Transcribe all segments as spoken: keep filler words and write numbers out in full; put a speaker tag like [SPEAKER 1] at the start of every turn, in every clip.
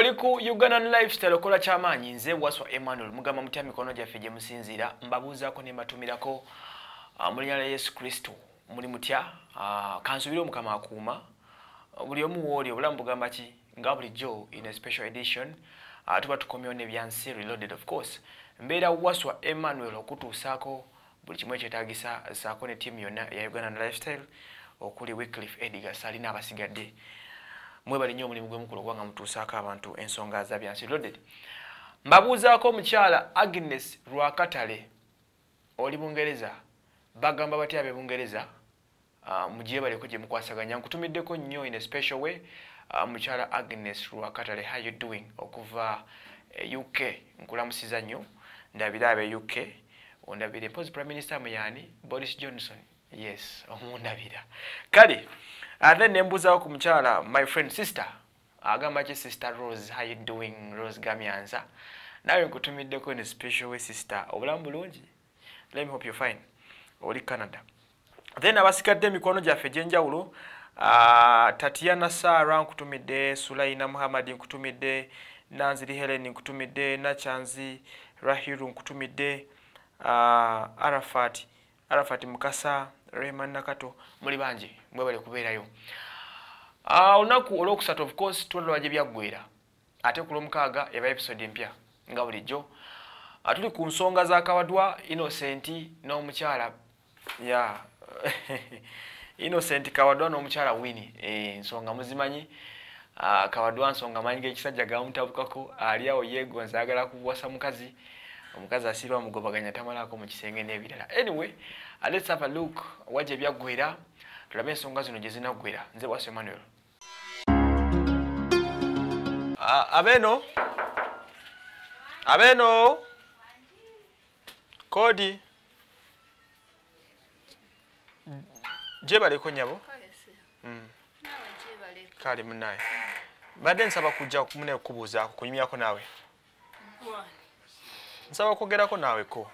[SPEAKER 1] Oliku Ugandan lifestyle okola kyamaanyi nze waswa Emmanuel mugamba mutya mikono gyaffe gye musinziira mbabuuzaako ne mbatumirako uh, mu linnya lya Yesu Kristo muli mutya uh, kansubire omukama akuuma buli omu wooli obulamu bugamba ki nga bulijjo in a special edition uh, tuba tukomyewo ne byansi reloaded of course mbeera waswa Emmanuel okutuusaako buli kimu ekyetaagisa saako ne ttiimu yonna ya Ugandan lifestyle okuli Wycliffe Edgar Salina abasigadde mwebali nnyo omulimu gw'emukulu kubanga mutuusaako abantu ensonga za byansi reloaded. Mbabuuzaako omukyala Agnes Rwakatale oli Bungereza bagamba batya abe Bungereza uh, mugyebaleko gye mukwasaganya nkutumiddeko nnyo in a special way uh, mukyala Agnes Rwakatale how you doing okuva uh, U K nkulamusiza nnyo ndabira abe U K ondabire post prime minister muyani Boris Johnson yes omundabira kale and then nembuzaako ku mukyala my friend sister agamba ki sister Rose how you doing Rose Gamyanza nawe nkutumiddeko in a special way sister obulamu bulungi let me hope you're fine oli Canada then abasigadde emikono gyaffe gyenjawulo uh, Tatiana Sara nkutumidde Sulaina Muhammad nkutumidde Nanziri Helen nkutumidde Nachanzi Rahiru nkutumidde uh, Arafat Arafat Mukasa Rayman Nakato muli bangi mwebale kubeerayo ah olunaku olwokusatu of course tulwaje byaggwera ate ku lwomukaaga eba episode empya nga bulijjo atuli ku nsonga za Kawadwa Innocent n'omukyala ya Innocent Kawadwa n'omukyala Winnie eh nsonga muzimanyi ah Kawadwa nsonga manyi gekisajja gamutabukako ali awo yegonza agala kuwasa mukazi omukazi asirwa mugobaganya tamalako mu kisenge n'ebirala anyway uh, let's have a look waje byaggwera tulabe ensonga zino gye zinaggwera nze waswa Emmanuel uh, abeno abeno kodi jebaleko nyabo mm. kale munaye badde nsaba kujja kumune kubuuzaako kunyumyako naawe nsaba kwogerako naawe ko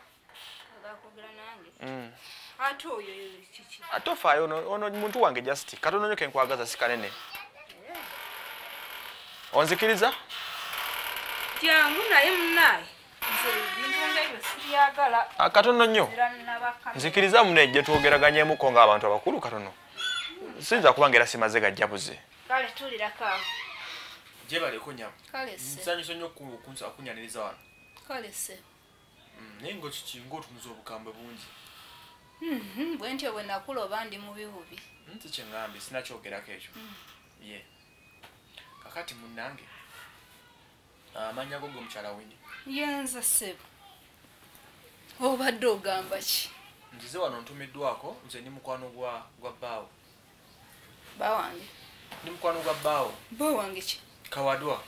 [SPEAKER 1] mm.
[SPEAKER 2] Ato oyo chichi.
[SPEAKER 1] Ato fayo ono, ono muntu wange just katono nyo kenkwagaza sikanene. Yeah. Onzikiriza?
[SPEAKER 2] Jangu naye munaye. Nze bintu ng'ebyo sibyagala.
[SPEAKER 1] Akatono nnyo. Nzikiriza munejje twogeraganye muko nga abantu abakulu katono. Sinza kubangera simaze gajjabuze.
[SPEAKER 2] Kale tulira kawo.
[SPEAKER 1] Jebale ko nyabo.
[SPEAKER 2] Kale se.
[SPEAKER 1] Nsanyuso nnyo ku kunsa akunyaniriza wano.
[SPEAKER 2] Kale se.
[SPEAKER 1] Mm, nengo kikingo tumuzo obukambe bungi.
[SPEAKER 2] Mhm, bwentyo bwe nakuloba ndi mu bibubi.
[SPEAKER 1] Nti kyengambe sinakyogerako ekyo. Mm. Ye. Yeah. Kakati munnange. Amanya go go mukyala Winnie.
[SPEAKER 2] Yenza sebo. Obadde ogamba ki?
[SPEAKER 1] Nzize wano ntumiddwako nze ndi mukwano gwa gwa baawo.
[SPEAKER 2] Bawange.
[SPEAKER 1] Ndi mukwano gwa baawo.
[SPEAKER 2] Bawange ki?
[SPEAKER 1] Kawadwa.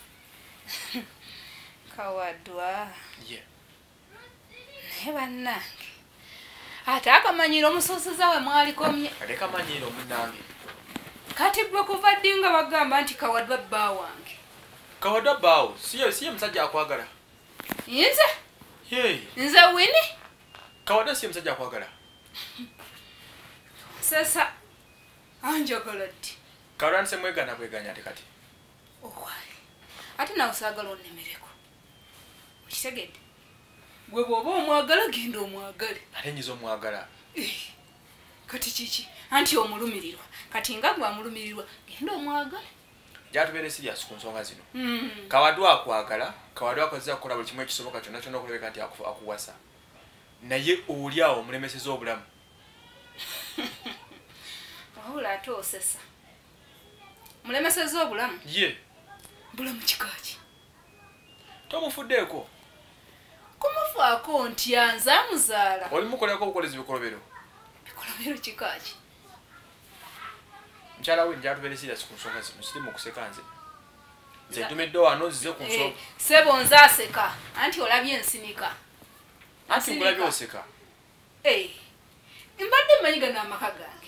[SPEAKER 2] Kawadwa.
[SPEAKER 1] Ye. Yeah.
[SPEAKER 2] Ne bannange. Ate akamanyiro omusosiza we mwalikomye.
[SPEAKER 1] Kale kamanyiro munnange.
[SPEAKER 2] Kati bwe kuva ddi nga bagamba nti Kawadwa bba wange.
[SPEAKER 1] Kawadwa baawo siye siye musajja akwagala.
[SPEAKER 2] Nze?
[SPEAKER 1] Hey.
[SPEAKER 2] Nze Winnie?
[SPEAKER 1] Kawadwa siye musajja akwagala.
[SPEAKER 2] Sasa anjagala ddi.
[SPEAKER 1] Kawadwa nse mwegana bweganya ate kati.
[SPEAKER 2] Owaayi. Ate nawe saagala onnemereko. Okitegedde? Gwe bw'oba omwagala genda omwagale.
[SPEAKER 1] Ate nyiza omwagala.
[SPEAKER 2] Kati kiki? Anti omulumirirwa. Kati nga gwe amulumirirwa genda omwagale.
[SPEAKER 1] Jatubeere serious ku nsonga zino.
[SPEAKER 2] Mm.
[SPEAKER 1] Kawadwa akwagala, Kawadwa akozesa kukola buli kimu ekisoboka kyonna kyonna okulabeka nti akuwasa. Naye oli awo omulemeseza obulamu.
[SPEAKER 2] Wabula ate osesa. Mulemeseza obulamu?
[SPEAKER 1] Ye.
[SPEAKER 2] Bulamu kikaaki?
[SPEAKER 1] Tomufuddeeko.
[SPEAKER 2] Kumufaako nti anza muzaala.
[SPEAKER 1] Oli mukoleko obukolezi bikolobero.
[SPEAKER 2] Bikolobero kikaaki?
[SPEAKER 1] Mchala we njatubeere serious ku nsonga zino siri mu kuseka nze. Nze ntumidde wano zize ku nsonga.
[SPEAKER 2] Eh, sebo nze aseka. Anti olabye ensinika.
[SPEAKER 1] Anti ngulabye oseka.
[SPEAKER 2] Eh. Mbadde manyiga n'amaka gange.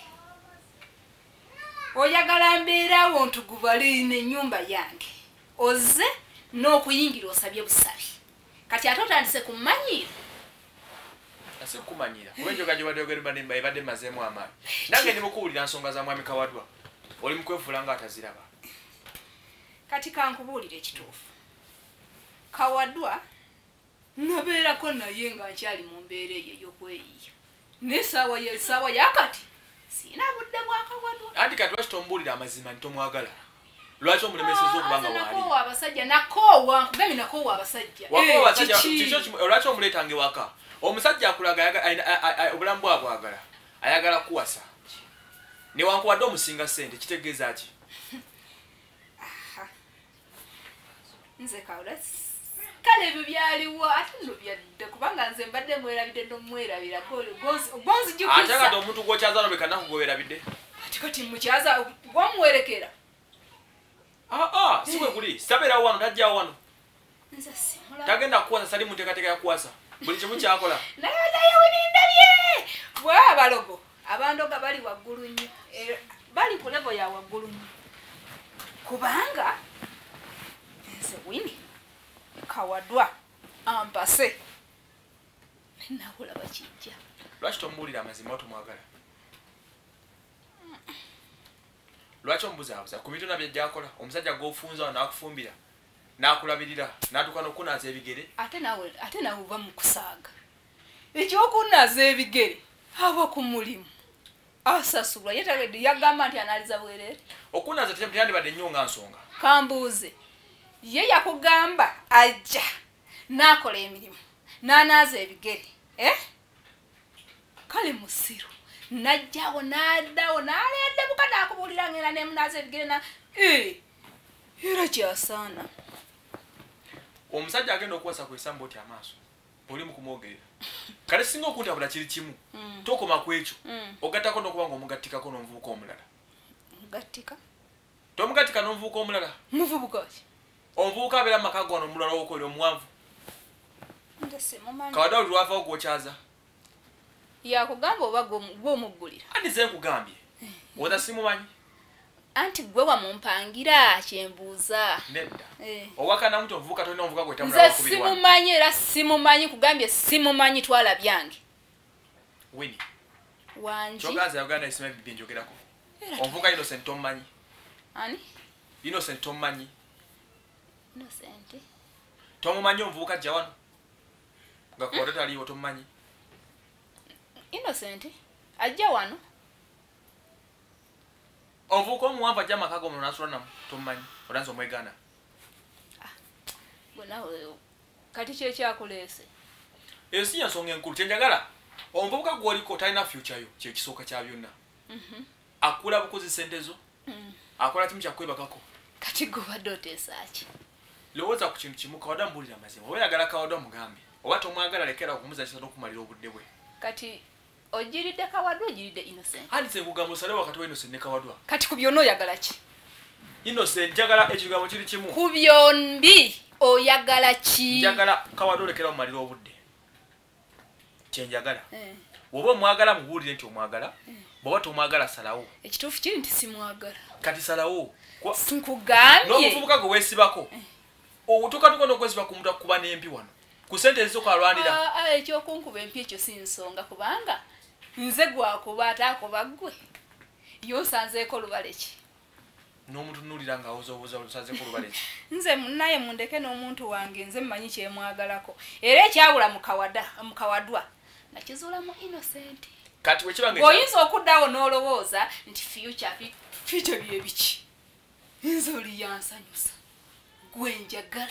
[SPEAKER 2] Oyagala mbeerawo ntugubale n'ennyumba yange. Oze n'okuyingira osabye busabi. Kati ate otandise kumanyira.
[SPEAKER 1] Ase kumanyira. Kubenjo gaje badde ogere bane mbaye badde mazemu amaani. Nange ndi mukuwulira nsonga za mwami Kawadwa. Oli mukwefuula nga ataziraba.
[SPEAKER 2] kati kankubuulire ekituufu Kawadwa nabeerako naye nga nkyali mu mbeera eyo ey'okweyiya n'essaawa y'essaawa yakati siina budde bwa Kawadwa
[SPEAKER 1] anti kati lwaki tombuulira amazima ntomwagala lwaki omulemeseza okubanga waali
[SPEAKER 2] nakoowa abasajja nakoowa nkugambye nakoowa abasajja
[SPEAKER 1] lwaki omuleetange waka omusajja akulaga obulamu bwabwagala ayagala kuwasa newankuwadde omusinga ssente kitegeeza ki
[SPEAKER 2] nze Kawadwa kale ebyo byaliwo ate nno byadde kubanga nze mbadde mwerabidde nomwerabira gonzijukisa
[SPEAKER 1] ate kati omuntu gwokyaza no bekanaku gwewerabidde
[SPEAKER 2] ati kati mukyaza gwamuwerekera
[SPEAKER 1] aa si bwe guli sabeerawo wano tajjawo wano
[SPEAKER 2] nze simula
[SPEAKER 1] tagenda kuwasa sali munteekateeka ya kuwasa buli kimu kyakola
[SPEAKER 2] naye naye wenindabye bwe abalogo abandoga bali waggulu nnyo bali ku levo ya waggulu nnyo kubanga nze Winnie Kawadwa ampase nakola bakijja
[SPEAKER 1] lwaki tombuulira amazima otomwagala lwaki omubuzaabuza ku bintu nabyo ajjakola omusajja gwofunza n'akufumbira n'akulabirira n'atuuka n'okunaaza ebigere
[SPEAKER 2] ate nawe ate nawe uva mu kusaaga ekyokunaaza ebigere aba ku mulimu asasulwa yetegedde yagamba nti analiza bwerere
[SPEAKER 1] okunaaza teyandibadde nnyo nga nsonga
[SPEAKER 2] kambuuze ye yakugamba ajja n'akola emirimu n'anaaza ebigere eh? kale musiru najjawo n'addawo n'aledde bukati akubuulira ngenda nemunaaza ebigere na eh, era kyasaana
[SPEAKER 1] omusajja agenda okuwasa ku esambu oti amaaso oli mu kumwogerera kale singa okuntabula kiri kimu
[SPEAKER 2] mm.
[SPEAKER 1] tokoma ku ekyo
[SPEAKER 2] mm.
[SPEAKER 1] ogattako n'okuba nga omugattikako n'omuvubuka omulala
[SPEAKER 2] mugattika
[SPEAKER 1] tomugattika n'omuvubuka omulala
[SPEAKER 2] muvubuka ki
[SPEAKER 1] omuvubuka abeera mu maka gano omulala wokooli omuwanvu
[SPEAKER 2] nze simumanyi
[SPEAKER 1] Kawadwa oli lwavawo gwokyaza
[SPEAKER 2] yakugamba oba gw'omuggulira
[SPEAKER 1] andi ze nkugambye oza simumanyi
[SPEAKER 2] anti gwe wamumpangira kyembuuza
[SPEAKER 1] nedda
[SPEAKER 2] eh.
[SPEAKER 1] owakana muti omuvubuka tolina omuvubuka gwetambula
[SPEAKER 2] nze simumanyi era simumanyi kugambye simumanyi twala byange
[SPEAKER 1] Winnie
[SPEAKER 2] wanji
[SPEAKER 1] kyogaza yaganda isima bibi njogerako omuvubuka Innocent tomumanyi
[SPEAKER 2] ani
[SPEAKER 1] Innocent tomumanyi
[SPEAKER 2] Innocent
[SPEAKER 1] tomumanyi omuvubuka ajja wano nga Kawadwa taliiwo tomumanyi
[SPEAKER 2] Innocent ajja wano
[SPEAKER 1] omuvubuka omuwanvu ajja amaka g'omuntu n'asula namu tomumanyi olanze omwegaana
[SPEAKER 2] bonawe kati kyekyakuleese
[SPEAKER 1] eyo si nsonga enkulu kyenjagala omuvubuka gw'oliko talina future yo kyekisooka kya byonna akula bukozi sente zo akola kimu kyakwebakako
[SPEAKER 2] kati gobadde oteesaaki
[SPEAKER 1] lowooza ku kintu kimu Kawadwa mbuulira amazima oba oyagala Kawadwa mugambe oba tomwagala lekera okumuzanyisa n'okumalira obudde bwe
[SPEAKER 2] kati ogiridde Kawadwa ogiridde Innocent
[SPEAKER 1] andi se nkugamba osale wakati wa Innocent ne Kawadwa
[SPEAKER 2] kati ku byonna oyagala ki
[SPEAKER 1] Innocent njagala ekigambo kiri kimu
[SPEAKER 2] ku byombi oyagala ki
[SPEAKER 1] njagala Kawadwa olekera omumalira obudde kyenjagala
[SPEAKER 2] eh.
[SPEAKER 1] oba omwagala mubuulire nti omwagala eh. bw'oba tomwagala salawo
[SPEAKER 2] ekituufu kiri nti simwagala
[SPEAKER 1] kati salawo
[SPEAKER 2] nkugambye
[SPEAKER 1] n'omuvubuka gwe weesibako eh. otuukatuuka n'okwesiba ku muntu akuba n'empi wano ku sente ezisooka alwanira
[SPEAKER 2] ekyokunkuba empi ekyo si nsonga kubanga nze gwakuba ate akuba ggwe yosanzeeko lubale ki
[SPEAKER 1] n'omuntu nuulira ng'awozoobuza lusanzeeko lubale ki
[SPEAKER 2] nze munnaye mundeke n'omuntu wange nze mmanyi kyemwagalako era ekyawula mu Kawadwa nakizuulamu Innocent
[SPEAKER 1] kati wekibanga
[SPEAKER 2] oyinza okuddawo n'olowooza nti future future bye biki nze oli yansanyusa gwe njagala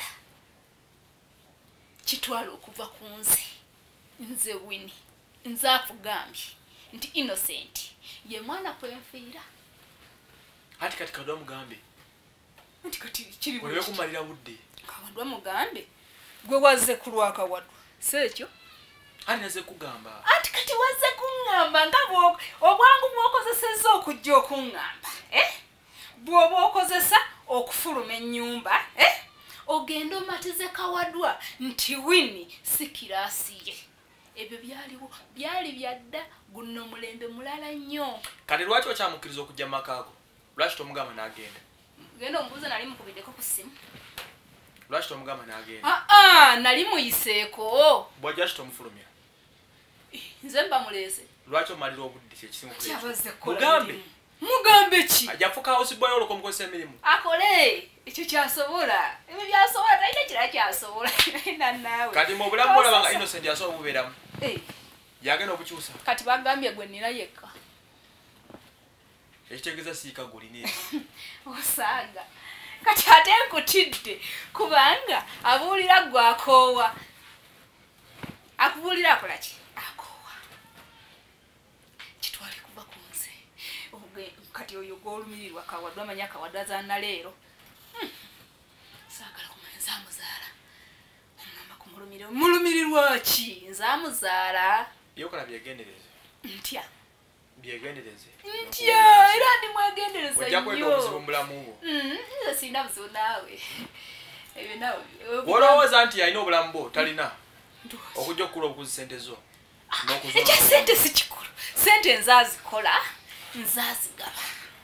[SPEAKER 2] kitwala okuva ku nze nze Winnie nze akugambye nti Innocent ye mwana kwenfiira
[SPEAKER 1] ati kati Kawadwa mugambe
[SPEAKER 2] nti kati kiri
[SPEAKER 1] olwe kumalira budde
[SPEAKER 2] Kawadwa mugambe gwe wazze ku lwa Kawadwa si ekyo
[SPEAKER 1] andi naze kugamba
[SPEAKER 2] anti kati wazze kuŋŋamba nga obwangu bw'okozesezza okujja okuŋŋamba eh? bw'oba okozesa okufuluma ennyumba eh? ogenda omatize Kawadwa nti Winnie si kiraasi ye ebyo byaliwo byali byadda guno omulembe mulala nnyo
[SPEAKER 1] kati lwaki okyamukkiriza okujja mu maka go lwaki tomugamba n'agenda
[SPEAKER 2] genda omubuuza nali mukubiddeko ku ssimu
[SPEAKER 1] lwaki tomugamba n'agenda
[SPEAKER 2] aa nali muyiseeko
[SPEAKER 1] bw'ajja ki tomufulumya
[SPEAKER 2] nze mba muleese
[SPEAKER 1] lwaki omalira obudde kyekisinga
[SPEAKER 2] kyabaze
[SPEAKER 1] mugambe
[SPEAKER 2] mugambe agambye ki
[SPEAKER 1] ajja fuka house boy oloko mukose emirimu
[SPEAKER 2] akole ekyo kyasobola ebyo byasobola talina kira kyasobola na naawe
[SPEAKER 1] kati mu bulamu bwola banga innocent yasobola okubeeramu
[SPEAKER 2] eh
[SPEAKER 1] yagenda okukyusa
[SPEAKER 2] kati bagambye gwe nina yekka
[SPEAKER 1] ekitegeeza siika guline
[SPEAKER 2] osaaga kati ate nkutidde kubanga abuulira gwe akoowa akubuulira akola ki akoowa kitwale kuva ku nze kati oyo gw'olumirirwa kawadwa amanya kawadwa azaana leero saagala kumanya nzaamuzaala omugamba kumulumirwa mulumirirwa ki nzaamuzaala
[SPEAKER 1] yokola byegendereze
[SPEAKER 2] ntya
[SPEAKER 1] byegendereze
[SPEAKER 2] ntya era ndi mwegendereza
[SPEAKER 1] ojja kweta obuzibu mu bulamu bwo
[SPEAKER 2] nze sirina buzibu naawe ebyo naawe
[SPEAKER 1] olowooza nti yalina obulamu bwo talina okujja okukula obukuzi sente zo
[SPEAKER 2] ekya sente si kikulu sente nzaazikola nzaazigaba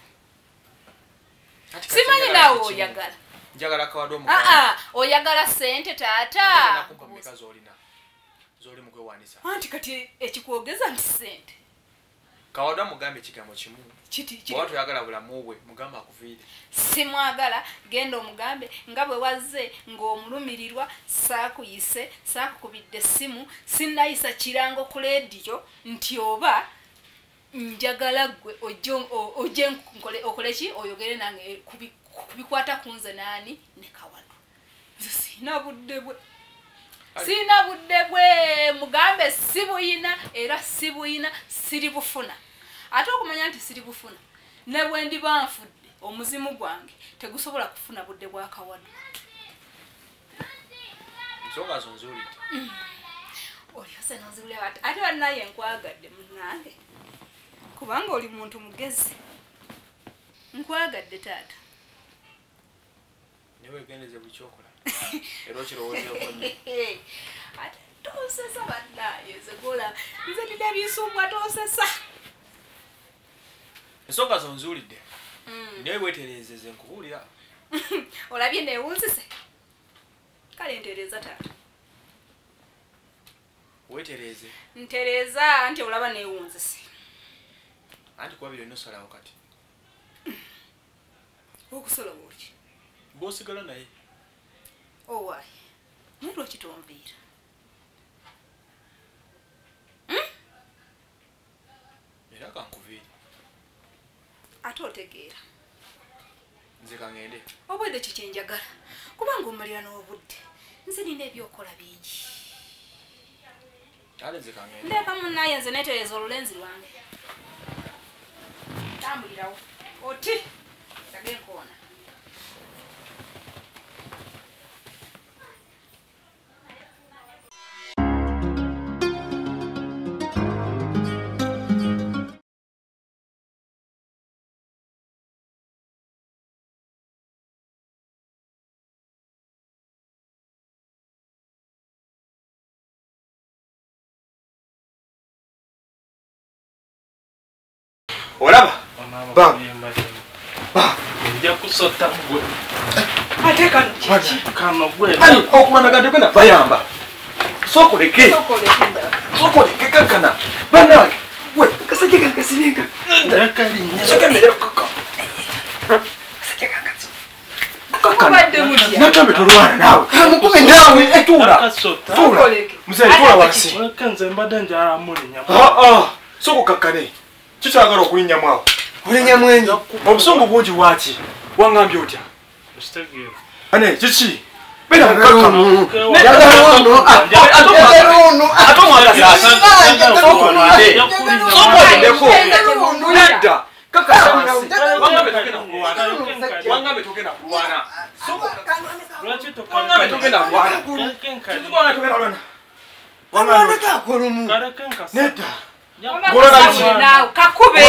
[SPEAKER 2] simanyi naawe oyagala
[SPEAKER 1] njagala kawadde
[SPEAKER 2] aa oyagala sente taata
[SPEAKER 1] omuka zolina zoli mukwewanisa
[SPEAKER 2] anti kati ekikwogeza nti sente
[SPEAKER 1] kawadde mugambe ekigambo kimu
[SPEAKER 2] kiti
[SPEAKER 1] bwaba toyagala bulamu bwe mugambe akuviire
[SPEAKER 2] simwagala genda omugambe nga bwe wazze ng'omulumirirwa saakuyise saakukubidde essimu sinnayisa kirango ku leediyo nti oba njagala gwe ojje okole ki oyogere nange kubikwata ku nze naani ne kawadwa nze siina budde bwe siina budde bwe mugambe si buyina era si buyina siri bufuna ate okumanya nti siri bufuna ne bwe ndiba nfudde omuzimu gwange tegusobola kufuna budde bwa kawadwa
[SPEAKER 1] nsonga zo nzuulidde
[SPEAKER 2] olyose nonziwulira ate ate bannaye nkwagadde munange kubanga oli muntu mugezi nkwagadde taata
[SPEAKER 1] newegendeze buli kyokola era okirowoozeeko nnyo
[SPEAKER 2] ate tosesa bannaye zegola nze nina ebisumbwa tosesa
[SPEAKER 1] ensonga zo nzuulidde naye bwetereezeze nkubuulira
[SPEAKER 2] olabye neewunzise kale ntereeza taata
[SPEAKER 1] weetereeze
[SPEAKER 2] ntereeza nti olaba neewunzise
[SPEAKER 1] anti kuba biro nosalawo kati
[SPEAKER 2] okusala bwoti
[SPEAKER 1] bw'osigala naye
[SPEAKER 2] owaayi naye lwaki tonviira
[SPEAKER 1] era kankuviire
[SPEAKER 2] ate otegeera
[SPEAKER 1] nze kangende
[SPEAKER 2] obwedde kyo kyenjagala kubanga omalira n'obudde nze nina ebyokola bingi
[SPEAKER 1] ale nze kangende
[SPEAKER 2] ndeeka munnaye nze neetereza olulenzi lwange tambulirawo oti tage nkoona
[SPEAKER 1] olaba ba
[SPEAKER 3] ba nja kusota gwe
[SPEAKER 2] ate kano kiki
[SPEAKER 3] kano gwe
[SPEAKER 1] okumanagadde gwe nabayamba sokoleke sokoleke kankana banange we kasajja kankasirenga
[SPEAKER 3] ndakalinya
[SPEAKER 1] sokemerero kaka kasajja kankasi
[SPEAKER 2] kubadde mutya
[SPEAKER 1] nakambe tolwana nawe mukube nawe etuula
[SPEAKER 3] kasota
[SPEAKER 1] tuula muzee tuula wansi
[SPEAKER 3] wakanze mbadde njala mulinya
[SPEAKER 1] aa sokokakkane kikyagala okulinnyamu awo olinya mwenyi obusungu bungi bwaki wangambye otya
[SPEAKER 3] usitegeera
[SPEAKER 1] ane kiki bera mukaka nedda wangambe togenda kulwana
[SPEAKER 3] lwaki
[SPEAKER 1] wangambe togenda kulwana nedda
[SPEAKER 2] nawe kakube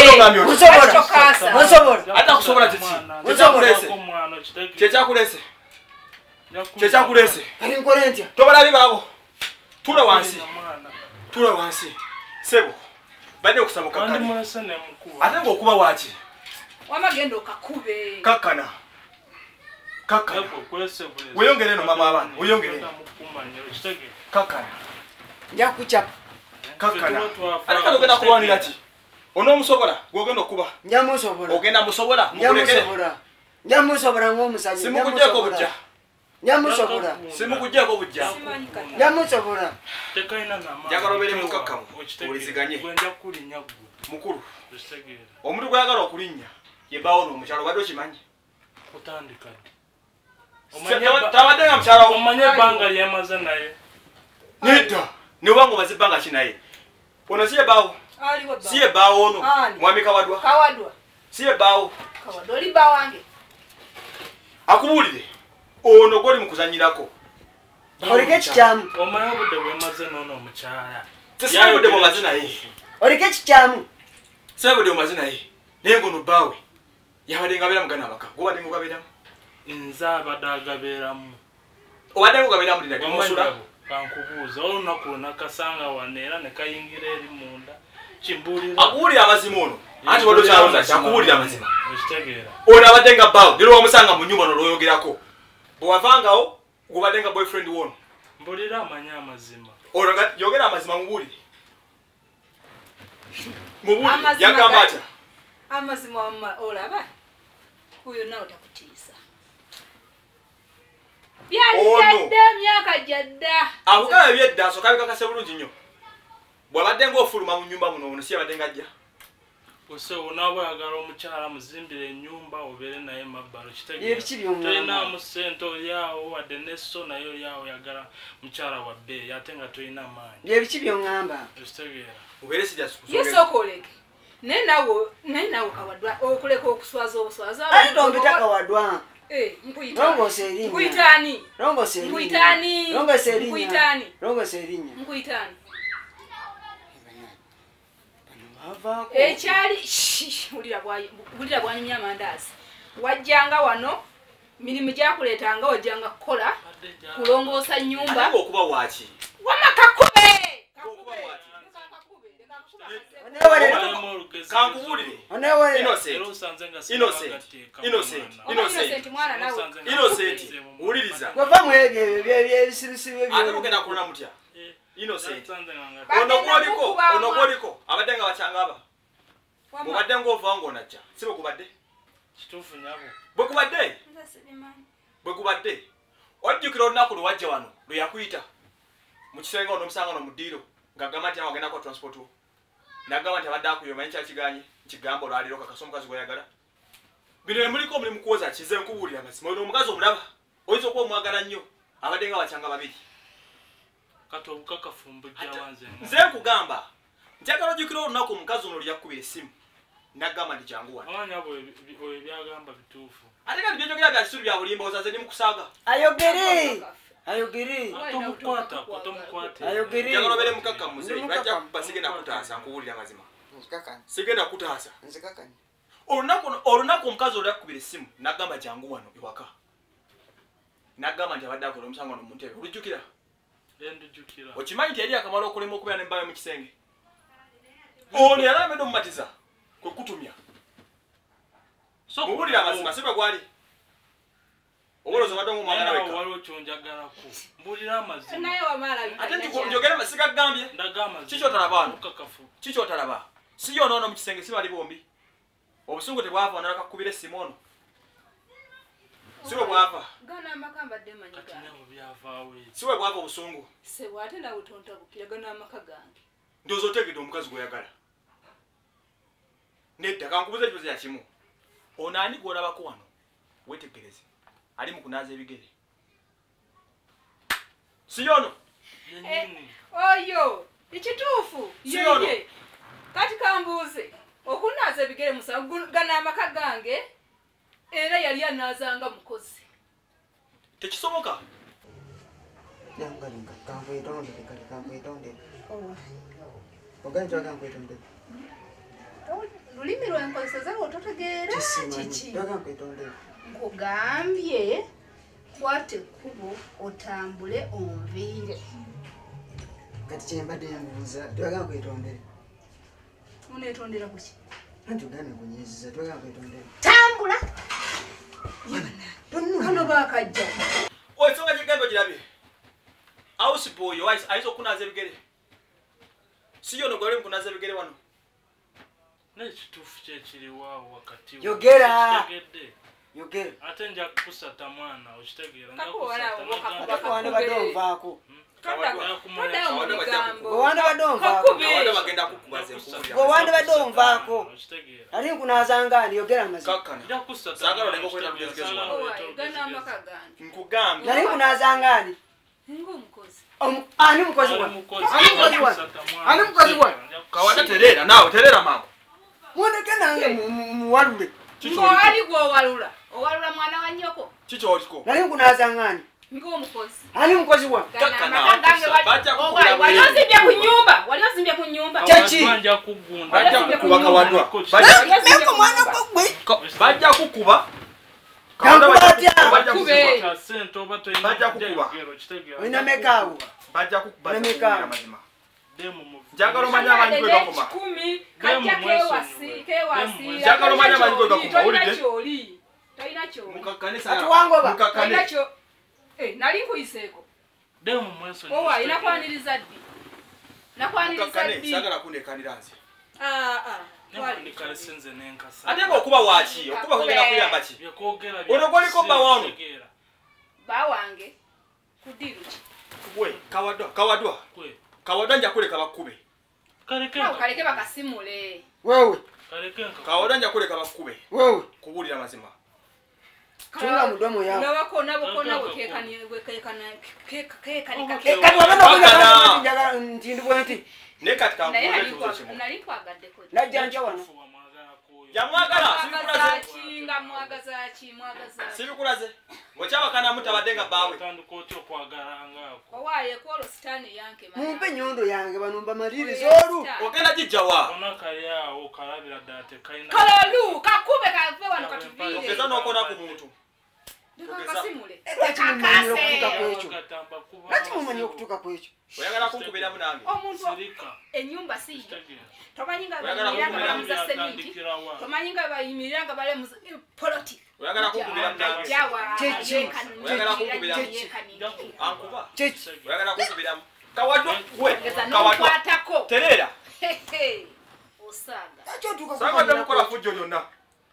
[SPEAKER 1] ate akusobola kiki kyekyakulese kyekyakulese tobalabi baabo tula wansi tula wansi sebo badde okusaba kakkane ate ngaokuba waki
[SPEAKER 2] wamagenda okakube
[SPEAKER 1] kakkana kakkana weyongere eno mama abaana weyongere kakkana
[SPEAKER 2] nja kucapa
[SPEAKER 1] kakkana ate kano ogenda kulwanira ki Ono musobola gogenda okuba.
[SPEAKER 4] Nyamusobola.
[SPEAKER 1] Ogenda musobola.
[SPEAKER 4] Nyamusobola. Nyamusobola ng'omusajja.
[SPEAKER 1] Simukujjako bujja.
[SPEAKER 4] Nyamusobola.
[SPEAKER 1] Simukujjako bujja.
[SPEAKER 4] Nyamusobola.
[SPEAKER 3] Tekaina na mama.
[SPEAKER 1] Njagala obeere mukakkamu. Owuliziganye.
[SPEAKER 3] Gwenda kulinnya gwe.
[SPEAKER 1] Mukulu.
[SPEAKER 3] Ekitegeera.
[SPEAKER 1] Omuntu gwayagala okulinnya yebawo n'omukyalo badde okimanyi.
[SPEAKER 3] Kutandika ddi.
[SPEAKER 1] Tabadde nga mukyala wo.
[SPEAKER 3] Omanye ebbanga lyemaze naye.
[SPEAKER 1] Nedda. Ne obanga omaze ebbanga ki naye. Ono si yebawo. Si yebawo ono. Mwami Kawadwa.
[SPEAKER 2] Kawadwa.
[SPEAKER 1] Si yebawo.
[SPEAKER 2] Kawadwa oli bba wange.
[SPEAKER 1] Akubuulire. Ono gwoli mu kuzannyirako.
[SPEAKER 4] Oliko ekikyamu.
[SPEAKER 3] Omanye obudde bwemaze n'ono omukyala.
[SPEAKER 1] Tesimanyi budde bw'omaze naye.
[SPEAKER 4] Oliko ekikyamu.
[SPEAKER 1] Simanyi budde bw'omaze naye. Naye ng'ono bbaawe yabadde ng'abeera mugana amaka. Gw'obadde ng'ogabeeramu.
[SPEAKER 3] Nze abadde agabeeramu.
[SPEAKER 1] Obadde ng'ogabeeramu lina gyemusula.
[SPEAKER 3] Kankubuuza olunaku luna kasanga wano era ne kayingira eri munda. Kimbuulira.
[SPEAKER 1] Akubuulira amazima ono. Anti wadde okyalonda ki akubuulira amazima.
[SPEAKER 3] Ekitegeera.
[SPEAKER 1] Ono abadde nga bbaawe ngeri wamusanga mu nnyumba ono lw'oyogerako. Bwe wavangawo gubadde nga boyfriend wono.
[SPEAKER 3] Mbuulira amanye amazima.
[SPEAKER 1] Ono nga yogera amazima mubuulire. Mubuulire yagamba atya?
[SPEAKER 2] Amazima wamma olaba. Huyo nawe takutiisa. Byali byadda myaka jadda.
[SPEAKER 1] Akugaba byedda asooka abikakase bulungi nnyo. Bw'abadde ng'ofuluma mu nnyumba muno ono si yabadde ng'ajja.
[SPEAKER 3] Ose onaaba oyagala omukyala muzimbire ennyumba obeere naye mabbalo
[SPEAKER 4] Ebiki by'omwana.
[SPEAKER 3] tolinaamu ssente olyawo wadde nesso naye olyawo oyagala mukyala wa bbeeyi ate nga tolina maanyi.
[SPEAKER 4] Byebiki by'oŋŋamba.
[SPEAKER 3] Ekitegeera.
[SPEAKER 1] Obeere sijja
[SPEAKER 2] Yesooka oleke. Naye nawe naye nawe Kawadwa okuleka okuswaza obuswaza.
[SPEAKER 4] Ate tompita Kawadwa.
[SPEAKER 2] Eh, nkuyita.
[SPEAKER 4] Rongoose erinnya.
[SPEAKER 2] Nkuyitaani.
[SPEAKER 4] Rongoose erinnya.
[SPEAKER 2] Nkuyitaani.
[SPEAKER 4] Rongoose erinnya.
[SPEAKER 2] Nkuyitaani.
[SPEAKER 4] Rongoose erinnya.
[SPEAKER 2] Nkuyitaani.
[SPEAKER 4] Avaako.
[SPEAKER 2] Ekyali bulira bwayi bulira bwanyumya amandaazi. Wajjanga wano mirimu gyakuleetanga ojjanga kukola kulongoosa nnyumba.
[SPEAKER 1] Ate okuba waaki?
[SPEAKER 2] Wamakakube.
[SPEAKER 1] Kankubuulire.
[SPEAKER 4] Onewere.
[SPEAKER 1] Innocent. Innocent. Innocent. Innocent.
[SPEAKER 2] Mwana nawe.
[SPEAKER 1] Innocent. Wuliriza.
[SPEAKER 4] Gweva mwege ebyo byebisirusiru
[SPEAKER 1] Ate
[SPEAKER 4] ebyo.
[SPEAKER 1] mugenda kulona mutya? Innocent.
[SPEAKER 2] Ba-
[SPEAKER 1] Ono gwoliko,
[SPEAKER 2] Bagenda
[SPEAKER 1] ono
[SPEAKER 2] kukuba
[SPEAKER 1] gwoliko. Abadde nga bakyangaba.
[SPEAKER 2] Wama.
[SPEAKER 1] Mubadde ng'ova ng'onajja. Si bwe kubadde?
[SPEAKER 3] Kituufu nyabo.
[SPEAKER 1] Bwe kubadde?
[SPEAKER 2] Nza Sirimanyi.
[SPEAKER 1] Bwe kubadde? Ojjukira olunaku lwe wajja wano lwe yakuyita mu kisenge ono omusanga no mu ddiiro ng'agamba nti agenda kwa transport wo. N'agamba nti abadde akuyoma nti akiganye kigamba olwaliro kakasa omukazi gw'oyagala. Bino bye muliko mulimu kuwoza kize nkubuulira amazima. Ono omukazi omulaba oyinza okuba omwagala nnyo abadde nga bakyanga babiri.
[SPEAKER 3] Kati obukakafu mbujja wanze.
[SPEAKER 1] Nze nkugamba njagala ojjukira olunaku omukazi ono lwe yakukubira essimu n'agamba nti jangu wano.
[SPEAKER 3] Awanya bwe byagamba bituufu.
[SPEAKER 1] Ate kati by'enjogera bya kisiru bya bulimba ozaze ni mukusaaga.
[SPEAKER 4] Ayogere. Ayogere.
[SPEAKER 3] Tomukwata, tomukwate.
[SPEAKER 4] Ayogere.
[SPEAKER 1] Njagala obeere mukakkamu muzeeyi bajja kuba sigenda kutaasa nkubuulira amazima.
[SPEAKER 4] Nzikakanya.
[SPEAKER 1] Sigenda kutaasa.
[SPEAKER 4] Nzikakanya.
[SPEAKER 1] Olunaku olunaku omukazi olwo yakukubira essimu n'agamba jangu wano ewaka. N'agamba nti abadde akola omusango no mu ntebe. Olujjukira?
[SPEAKER 3] Endujjukira.
[SPEAKER 1] Okimanyi nti yali akamala okulema okubeera n'embaayo mu kisenge. Ono yali amedde omumatiza kwe kutumya.
[SPEAKER 3] So
[SPEAKER 1] Mubuulire amazima si bwe gwali. Obolooza obadde ng'omwagala wekka.
[SPEAKER 3] waliwo kyonjagalako. Mbuulira amazima.
[SPEAKER 2] Naye wamala.
[SPEAKER 1] Ate nti njogere masiga gambye.
[SPEAKER 3] Ndaga amazima.
[SPEAKER 1] Kiki otalaba wano?
[SPEAKER 3] Mukakafu.
[SPEAKER 1] Kiki otalaba? Si yonoono mu kisenge si bali bombi. Obusungu tebwava wano nakakubira essimu ono. Si bwe bwava.
[SPEAKER 2] Gana amaka mbadde manyi
[SPEAKER 3] Kati
[SPEAKER 2] gange.
[SPEAKER 3] nabo byavaawo ekyo.
[SPEAKER 1] Si bwe bwava obusungu.
[SPEAKER 2] Sebo ate nawe tontabukira gana amaka gange.
[SPEAKER 1] Ndowooza otegedde omukazi gw'oyagala. Nedda kankubuuza ekibuzo kya kimu. Ono ani gw'olabako wano? Weetegereze. Ali mu kunaaza ebigere. Si yono?
[SPEAKER 3] Yennyini.
[SPEAKER 2] Oyo, ekituufu.
[SPEAKER 1] Si ono.
[SPEAKER 2] Yeye. Kati kambuuze. Okunaaza ebigere musa gana amaka gange era yali anaazanga mukozi.
[SPEAKER 1] Tekisoboka.
[SPEAKER 4] Yangalinga kankwetonde kale kankwetonde. Ogani twaga nkwetonde.
[SPEAKER 2] Lulimi lwenkozesa ototegeera
[SPEAKER 4] Kisimanyi.
[SPEAKER 2] kiki?
[SPEAKER 4] Twaga nkwetonde.
[SPEAKER 2] Nkugambye kwate ekkubo otambule onviire.
[SPEAKER 4] Kati kyembadde mbuuza twaga nkwetonde.
[SPEAKER 2] Muneetondera kuki?
[SPEAKER 4] Anti ogane kunyiiziza twaga nkwetonde.
[SPEAKER 2] Tambula!
[SPEAKER 4] Tonna.
[SPEAKER 2] Kano baakajja.
[SPEAKER 1] Ensonga gyegenda ogirabye. Houseboy ayinza okunaaza ebigere. Si yono gwali mu kunaaza ebigere wano.
[SPEAKER 3] n'ekituufu kyekiriwaawo wakati
[SPEAKER 4] Yogera. Yogera.
[SPEAKER 3] ate nja kusata mwana okitegeera
[SPEAKER 4] Wanda badomvaako. Wanda badomvaako. Wanda badomvaako. Ali nkunazangani yogera amazima. Nkugambye. Ali nkunazangani. Ani mukozi wa? Ani mukozi wa? Ani mukozi wa?
[SPEAKER 1] Kawanda terera nawe terera mama.
[SPEAKER 4] Mwoneke nange muwalule.
[SPEAKER 2] Ngo ali gwo walula. Owalula mwana wa nyoko.
[SPEAKER 1] Chicho oliko.
[SPEAKER 4] Nali nkunazangani.
[SPEAKER 2] Ngo mukozi.
[SPEAKER 4] Ani mukozi wa?
[SPEAKER 1] Kaka nawe. Bacha kukula.
[SPEAKER 2] Waliozimbye ku nyumba. Waliozimbye ku nyumba.
[SPEAKER 4] Chechi.
[SPEAKER 3] Banja kugunda.
[SPEAKER 1] Bacha kukuba kawadwa.
[SPEAKER 4] Meko mwana kugwe.
[SPEAKER 1] Bacha kukuba.
[SPEAKER 4] Kankubatya.
[SPEAKER 1] Bacha
[SPEAKER 2] Kube.
[SPEAKER 1] kukuba. Bacha kukuba.
[SPEAKER 4] Oina mekawo.
[SPEAKER 1] Bacha kukuba.
[SPEAKER 4] Nameka.
[SPEAKER 3] Demu mu.
[SPEAKER 1] Njagala omanya abantu kwe bakoma.
[SPEAKER 2] kumi kajja kewasi kewasi.
[SPEAKER 1] Njagala omanya abantu kwe bakoma. Olide.
[SPEAKER 2] Choli. Toina choli.
[SPEAKER 1] Mukakanisa.
[SPEAKER 4] Atuwangoba.
[SPEAKER 2] Toina
[SPEAKER 1] Mukakane.
[SPEAKER 2] cho. Eh, nali nkuyiseko.
[SPEAKER 3] Demu mweso.
[SPEAKER 2] Owa inakwaniriza ddi. Nakwaniriza
[SPEAKER 1] Mukakane
[SPEAKER 2] ddi.
[SPEAKER 1] sagala kunekanira nze.
[SPEAKER 2] Ah ah.
[SPEAKER 3] Ndikale senze nenkasa.
[SPEAKER 1] Ate ngokuba wachi, okuba kugenda kuyamba ki?
[SPEAKER 3] Byekogera
[SPEAKER 1] Ono goliko ba wano.
[SPEAKER 2] Bawange. Kudiruki.
[SPEAKER 1] Kwe, kawadwa, kawadwa.
[SPEAKER 3] Kwe.
[SPEAKER 1] Kawadwa nja kuleka bakube.
[SPEAKER 3] Kaleke.
[SPEAKER 2] Kawo kaleke bakasimule.
[SPEAKER 4] Wewe.
[SPEAKER 3] Kaleke.
[SPEAKER 1] Kawadwa nja kuleka bakube.
[SPEAKER 4] Wewe.
[SPEAKER 1] Kubulira mazima.
[SPEAKER 4] Tunga mudomo yako.
[SPEAKER 2] Nabako nabako nabo kekani kekana keka keka
[SPEAKER 4] Kati wabana kuja njagala ntindu bwenti.
[SPEAKER 1] Ne katika
[SPEAKER 2] naye
[SPEAKER 1] ngule
[SPEAKER 2] alikuwa
[SPEAKER 1] tuzo chimo.
[SPEAKER 2] nalipwagadde ko.
[SPEAKER 4] Najanja wano.
[SPEAKER 1] Ya mwagala, sibikulaze.
[SPEAKER 2] Kinga mwagaza ki mwagaza.
[SPEAKER 1] Sibikulaze. Ochawa kana mutabadenga bawe.
[SPEAKER 3] Tanduko otyo kwagalanga ko.
[SPEAKER 2] Owaye ko stani yanke mama.
[SPEAKER 4] Mumpe nyondo yange banumba maliri zoru.
[SPEAKER 1] Ogenda jijawa.
[SPEAKER 3] Ona kaya o kalabira date kaina.
[SPEAKER 2] Kalalu kakube kave wano katubire.
[SPEAKER 1] Ogeza nokona ku muntu.
[SPEAKER 2] Ndikasimule.
[SPEAKER 4] Lwaki mumanyiro kutuka kwekyo?
[SPEAKER 3] Gatamba kuba.
[SPEAKER 4] Lwaki mumanyiro kutuka kwekyo?
[SPEAKER 1] Oyagala kunkubira munange.
[SPEAKER 2] Omuntu
[SPEAKER 3] Sirika.
[SPEAKER 2] enyumba si. Tomanyinga
[SPEAKER 1] Oyagala
[SPEAKER 2] bayimiranga
[SPEAKER 1] kunkubira
[SPEAKER 2] bamuza sementi. Tomanyinga bayimiranga bale mu politi.
[SPEAKER 1] Oyagala kunkubira munange.
[SPEAKER 2] Jawa.
[SPEAKER 4] Chechi.
[SPEAKER 1] Oyagala kunkubira
[SPEAKER 2] chechi.
[SPEAKER 1] ankuba.
[SPEAKER 4] Chechi.
[SPEAKER 1] Oyagala kunkubira. Kawadwa we.
[SPEAKER 2] Ngeza
[SPEAKER 1] Kawadwa.
[SPEAKER 2] nokwatako.
[SPEAKER 1] Terera.
[SPEAKER 2] Hehe. Osaga.
[SPEAKER 4] Acho tuka
[SPEAKER 1] Sanga tamukola fujo yonna.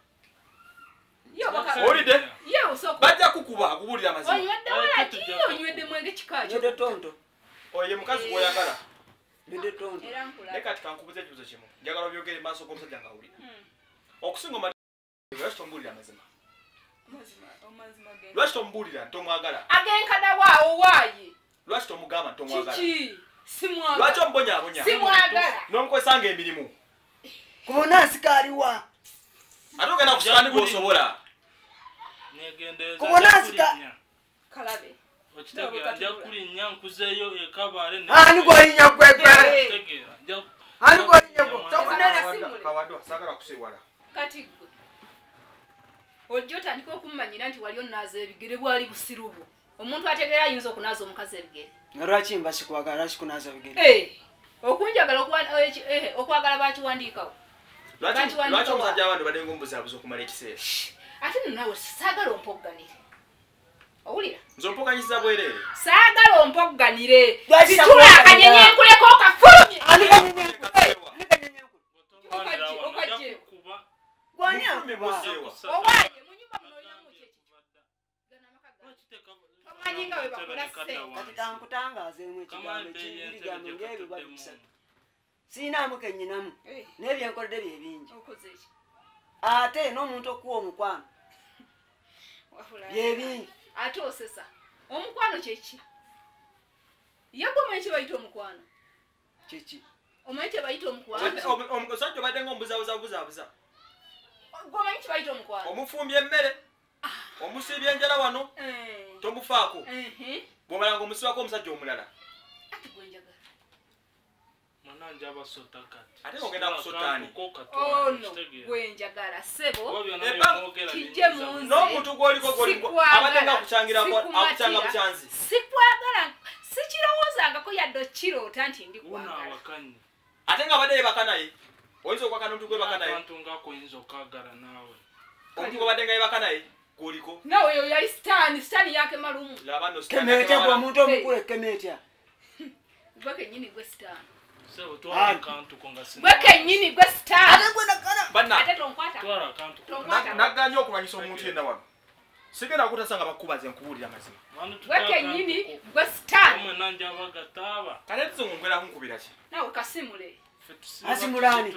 [SPEAKER 2] Yo baka.
[SPEAKER 1] Olide.
[SPEAKER 2] Yo soko.
[SPEAKER 1] Bajja kukuba akubulira mazima.
[SPEAKER 2] Onywedde wala ki onywedde mwenge kikacho.
[SPEAKER 4] Nyode tonto.
[SPEAKER 1] Oye mukazi gwoyagala.
[SPEAKER 4] Nyode tonto.
[SPEAKER 2] Era nkula.
[SPEAKER 1] Ne kati kankubuze ekibuzo kimu. Njagala obyogere maaso g'omusajja ngawulira. Okusinga omali lwaki tombulira mazima.
[SPEAKER 2] Mazima, omazima gen.
[SPEAKER 1] Lwaki tombulira ntomwagala.
[SPEAKER 2] Agenkada waawo waaye.
[SPEAKER 1] Lwaki tomugamba ntomwagala.
[SPEAKER 2] Kiki? Simwagala.
[SPEAKER 1] Lwaki ombonya abonya.
[SPEAKER 2] Simwagala.
[SPEAKER 1] N'omukozesanga emirimu.
[SPEAKER 4] Kubona asikaliwa.
[SPEAKER 1] Ate ogenda kusani gw'osobola.
[SPEAKER 3] Negendeza.
[SPEAKER 4] Kubona asika.
[SPEAKER 2] Kalabe.
[SPEAKER 3] Okitegeera nja kulinnya nkuzeeyo ekabale ne.
[SPEAKER 4] Ani golinya kwekwe.
[SPEAKER 3] Okitegeera nja.
[SPEAKER 4] Ani golinya kwe.
[SPEAKER 2] Kawadwa,
[SPEAKER 1] Kawadwa sagala kusewala.
[SPEAKER 2] Kati gwe. Ojjo otandika okumanyira nti wali onaaza ebigere bwali busirubu. Omuntu ategeera ayinza okunaaza omukazi ebigere.
[SPEAKER 4] Lwaki mba sikwagala lwaki kunaza bigere?
[SPEAKER 2] Eh. Okunjagala okwa eh okwagala bakiwandiikawo.
[SPEAKER 1] Lwaki lwaki omusajja abantu badenga omubuzaabuza okumala ekiseera.
[SPEAKER 2] Ate nawe saagala ompogganire. Owulira?
[SPEAKER 1] Nze ompoganyiza bwereere.
[SPEAKER 2] Saagala ompogganire.
[SPEAKER 4] Lwaki
[SPEAKER 2] Situla akanyenye nkuleko okafulumye.
[SPEAKER 4] Ani kanyenye nkule. Ani kanyenye nkule.
[SPEAKER 2] Okajje.
[SPEAKER 4] Gwani
[SPEAKER 1] Mufulume
[SPEAKER 4] akuba.
[SPEAKER 1] muzeewa.
[SPEAKER 2] Owaye mu nyumba muno olinamu kyeki. Gana amaka. Omanyinga we bakola sse.
[SPEAKER 4] Kati kankutangaze mu ekigambo ky'ebirigambo ng'ebyo bali bisatu. Siinamu kennyinamu.
[SPEAKER 2] Eh.
[SPEAKER 4] N'ebyenkoledde bye bingi.
[SPEAKER 2] Okoze ki?
[SPEAKER 4] Ate n'omuntu okuwa omukwano
[SPEAKER 2] Wafula.
[SPEAKER 4] bye bingi.
[SPEAKER 2] Ate osesa. Omukwano kyeki? Yagwa omanyi kye bayita omukwano.
[SPEAKER 4] Kiki?
[SPEAKER 2] Omanyi kye bayita omukwano.
[SPEAKER 1] Omusajja obadenga omubuzaabuza buzaabuza.
[SPEAKER 2] Omanyi kye bayita omukwano.
[SPEAKER 1] Omufumbye emmere. Omusiibye enjala wano.
[SPEAKER 2] Eh.
[SPEAKER 1] Tomufaako.
[SPEAKER 2] Eh.
[SPEAKER 1] Bw'omalanga omusibako omusajja omulala.
[SPEAKER 2] Ati gwenjagala.
[SPEAKER 3] Mananja abasota kati.
[SPEAKER 1] Ate ogenda kusotaani.
[SPEAKER 2] Oh no. Gwenjagala sebo. Kijje munze.
[SPEAKER 1] N'omuntu gw'oliko gw'oliko abadenga akucyangira akucyanga bukyanzi.
[SPEAKER 2] Sikwagala. Sikirowoozangako yadde okiroota nti ndi kwagala.
[SPEAKER 3] Unawakanyi.
[SPEAKER 1] Ate nga abadde yebaka naye. Oyinza okwakana omuntu gwebaka naye.
[SPEAKER 3] Abantu ng'akoyinza okagala naawe.
[SPEAKER 1] Omuntu gw'obaddenga yebaka naye gw'oliko.
[SPEAKER 2] Nawe yo yali sitaani sitaani yake malumu.
[SPEAKER 1] Laba no
[SPEAKER 4] Kemeetya gwe omuntu omukulu ekkemeetya.
[SPEAKER 2] Gwe kennyini gwe sitaani.
[SPEAKER 3] Sebo twala akantu konga sina.
[SPEAKER 2] Gwe kennyini gwe star.
[SPEAKER 4] Ate gwe nakana.
[SPEAKER 1] Banna.
[SPEAKER 2] Ate tonkwata.
[SPEAKER 3] Twala akantu.
[SPEAKER 2] Tonkwata.
[SPEAKER 1] Naganya okumanyisa omuntu yenna wano. Sigenda kutasanga bakubaze nkubulira mazima.
[SPEAKER 2] Gwe kennyini gwe star.
[SPEAKER 3] Omwe nanja abagataba.
[SPEAKER 1] Kale tuzongwera kunkubira ki?
[SPEAKER 2] Nawe kasimule.
[SPEAKER 4] Asimulani.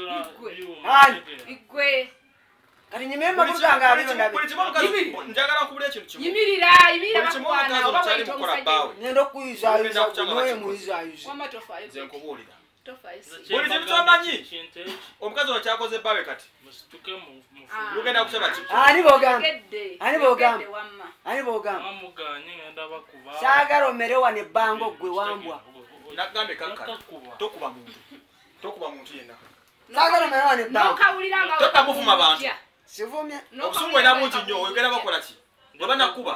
[SPEAKER 2] Igwe.
[SPEAKER 4] Kati nyimemba kuganga abiro ndabe.
[SPEAKER 1] Njagala nkubira ekintu kimu.
[SPEAKER 2] Yimirira, yimirira bakwana oba wayita omusajja.
[SPEAKER 4] Ngendo kuyisa ayisa kunoye muyiza ayisa.
[SPEAKER 2] Wama tofa ayisa.
[SPEAKER 1] Nze nkubulira.
[SPEAKER 2] Tofa ayisa.
[SPEAKER 1] Buli kintu kyamanyi. Omukazi ono kyakoze bbawe kati.
[SPEAKER 3] Musituke mu
[SPEAKER 1] Lugenda kusaba ki?
[SPEAKER 4] Ani bogamba. Ani bogamba.
[SPEAKER 2] Gedde wamma.
[SPEAKER 4] Ani bogamba.
[SPEAKER 3] amuganye ngenda bakuba.
[SPEAKER 4] Saagala omere wane ebbango gwe wambwa.
[SPEAKER 1] Nagambe kakkala. Tokuba muntu. Tokuba muntu yenna.
[SPEAKER 4] Saagala omere wane ebbango.
[SPEAKER 2] Nokawulira nga
[SPEAKER 1] Totamuvuma bantu.
[SPEAKER 4] Sivumya.
[SPEAKER 1] Obusungu era bungi nnyo oyogera bakola ki? Bwe banakuba.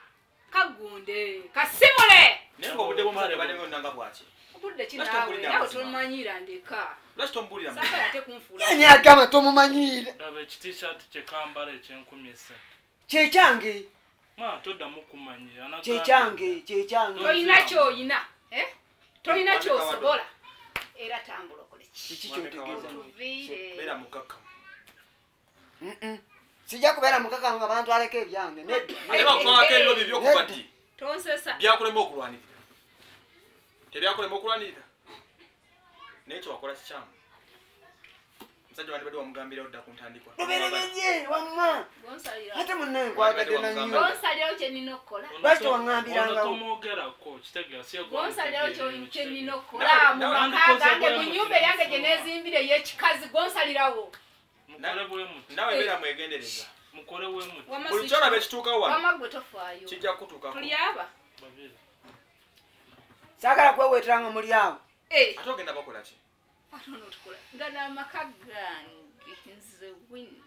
[SPEAKER 2] kagunde kasimule.
[SPEAKER 1] Naye ng'obudde bw'omusaade baleme onnanga bwaki.
[SPEAKER 2] Obudde kinaawe nawe tomanyira ndeka.
[SPEAKER 1] Lwaki tombulira mu?
[SPEAKER 2] Saka ate kunfuula.
[SPEAKER 4] Ani agamba tomumanyire.
[SPEAKER 3] Ndabe t-shirt kye kambala ekyenkumi ese.
[SPEAKER 4] Kye kyange.
[SPEAKER 3] Ma toddamu kumanyira. Anaga-
[SPEAKER 4] Kye kyange, kye kyange.
[SPEAKER 2] Tolina kyoyina. Eh? Tolina kyosobola. Era tambula okole ki.
[SPEAKER 4] Kiki kyotegeeza?
[SPEAKER 2] Tuviire.
[SPEAKER 1] Beera mukkakkamu.
[SPEAKER 4] Mm. Sijja kubeera mukaka nga abantu aleka ebyange. Nedda.
[SPEAKER 1] Ate bakubangako ebiro bye by'okuba ddi.
[SPEAKER 2] Tonsesa.
[SPEAKER 1] Byakulema okulwanirira. Tebyakulema okulwanirira. Naye kye wakola kikyamu. Omusajja wandibadde wamugambira odda ku ntandikwa.
[SPEAKER 4] Lubereberye wamma.
[SPEAKER 2] Gonsalira.
[SPEAKER 4] Ate munne nkwagadde na nnyo.
[SPEAKER 2] Gonsalira kye nina okukola.
[SPEAKER 4] Lwaki tewangambiranga?
[SPEAKER 3] Tomwogerako kitegeera si yagwa.
[SPEAKER 2] Gonsalira kye nina okukola. Mu maka gange mu nnyumba yange gye neezimbire ey'ekikazi gonsalirawo.
[SPEAKER 3] Mukole bwe muti.
[SPEAKER 1] Nawe beera mwegendereza.
[SPEAKER 3] Mukole bwe muti.
[SPEAKER 1] Buli kyolaba ekituukawo wano
[SPEAKER 2] Wama gwe tofaayo.
[SPEAKER 1] kijja kutuukako.
[SPEAKER 2] Tuli aba.
[SPEAKER 3] Babiri.
[SPEAKER 4] Saagala kweweeteranga muli awo.
[SPEAKER 2] Eh.
[SPEAKER 1] Ate ogenda bakola ki?
[SPEAKER 2] Ate ono tukola. Nga n'amaka gange nze wini.